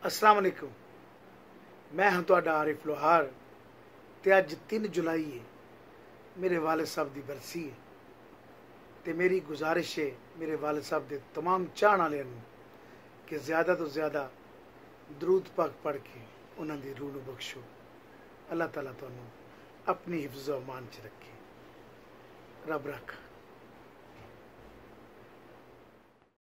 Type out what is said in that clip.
अस्सलाम वालेकुम। मैं हूं तुहाडा आरिफ लोहार ते अज 3 जुलाई है, मेरे वालिद साहब की बरसी है। ते मेरी गुजारिश है मेरे वालिद साहब के तमाम चाहण वालियां नूं कि ज़्यादा तो ज़्यादा दरूद पाक पढ़ के उन्हां दी रूह नूं बख्शो। अल्लाह ताला तुहानूं अपनी हिफ्ज़ो अमान च रखे। रब रख।